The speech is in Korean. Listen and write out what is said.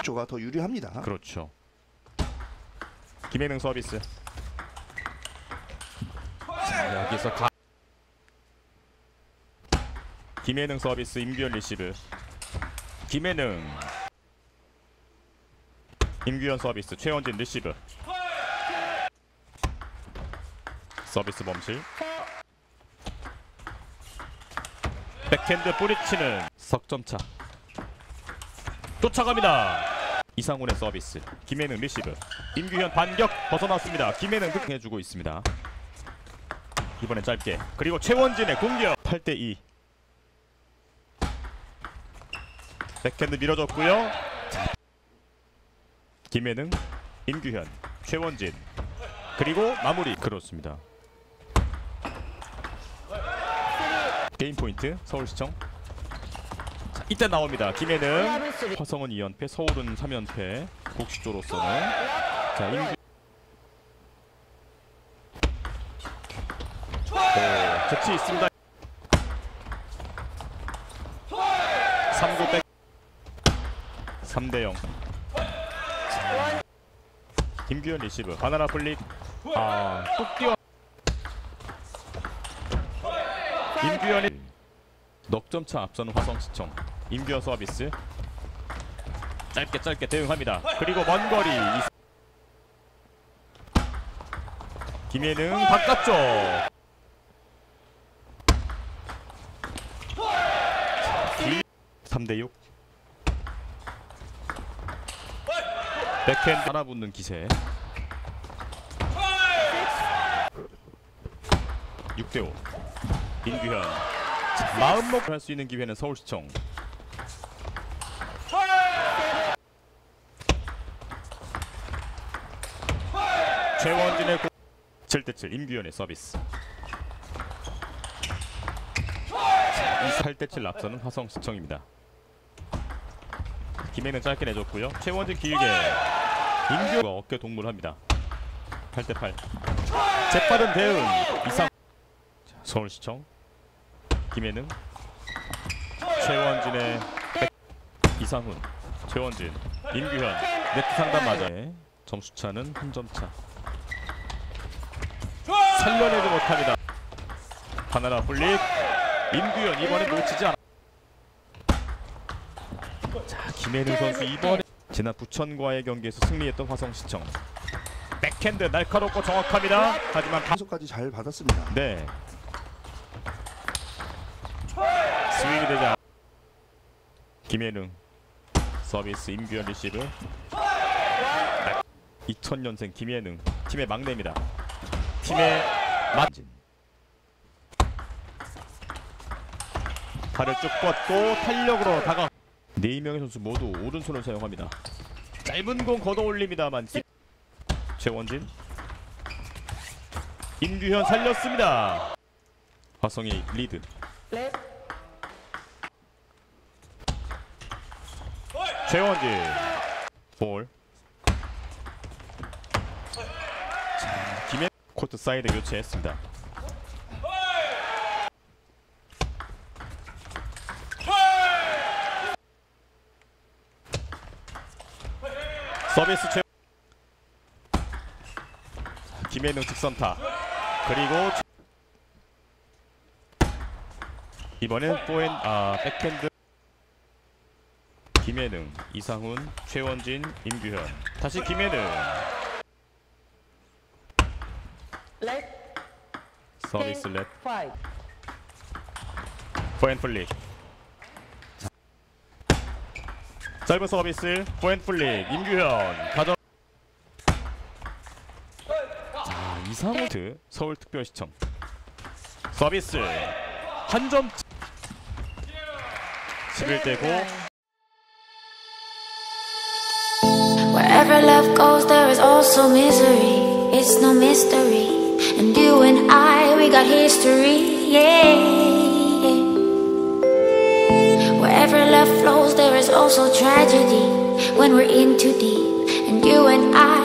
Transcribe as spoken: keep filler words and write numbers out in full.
조가 더 유리합니다. 그렇죠. 김혜능 서비스. 자, 여기서 가... 김혜능 서비스, 임규현 리시브. 김혜능. 임규현 서비스, 최원진 리시브. 서비스 범실. 백핸드 뿌리치는 석점차. 쫓아갑니다. 이상훈의 서비스. 김혜능 리시브. 임규현 반격 벗어났습니다. 김혜능 득해주고 있습니다. 이번엔 짧게. 그리고 최원진의 공격. 팔 대 이. 백핸드 밀어줬고요. 김혜능, 임규현, 최원진. 그리고 마무리. 그렇습니다. 게임 포인트 서울시청. 자, 이때 나옵니다. 김혜능. 화성은 이 연패, 서울은 삼 연패. 곡식조로서는. 자, 임규. 오, 재치 있습니다. 삼 구 백. 삼 대 영. 김규현 리시브. 바나나 플릭. 아, 뚝 뛰어. 임규현이 넉점차 앞서는 화성시청. 임규현 서비스. 짧게 짧게 대응합니다. 그리고 먼 거리. 김혜능 바깥쪽. 삼 대 육. 백핸드 하나붙는 기세. 육 대 오. 임규현. 마음먹고 할 수 있는 기회는 서울시청. 최원진의 고... 칠 대 칠. 임규현의 서비스. 팔 대 칠 앞서는 화성시청입니다. 김혜는 짧게 내줬고요. 최원진 길게. 임규현가 어깨 동물합니다. 팔 대 팔. 재빠른 대응. 이상. 서울시청. 김혜능. 최원진의 백... 이상훈. 최원진. 임규현. 네트 상단 맞아. 점수차는 한 점차. 살려내지 못합니다. 바나나 플릭. 임규현 이번에 놓치지 않아. 자, 김혜능 선수 이번에 지난 부천과의 경기에서 승리했던 화성시청. 백핸드 날카롭고 정확합니다. 하지만 판소까지 잘 받았습니다. 네. 스윙이 되지 않... 김혜능 서비스. 임규현 리시브. 이천 년생 김혜능. 팀의 막내입니다. 팀의 맞진. 팔을 쭉 뻗고 탄력으로 다가. 네 명의 선수 모두 오른손을 사용합니다. 짧은 공 걷어올립니다만. 최원진. 임규현 살렸습니다. 화성의 리드. 최원진. 볼. 자, 김혜 코트 사이드 교체했습니다. 서비스 최. 김혜능 직선타. 그리고 이번엔 포핸 아 백핸드. 김혜능, 이상훈, 최원진, 임규현. 다시 김혜능. 서비스 렛. 포핸드 플릭. 짧은 서비스. 포핸드 플릭. 임규현 가져. 자, 이상훈. 서울특별시청. 서비스 한 점. 십일 대 구. Wherever love goes, there is also misery. It's no mystery. And you and I, we got history. Yeah. Wherever love flows, there is also tragedy. When we're in too deep. And you and I.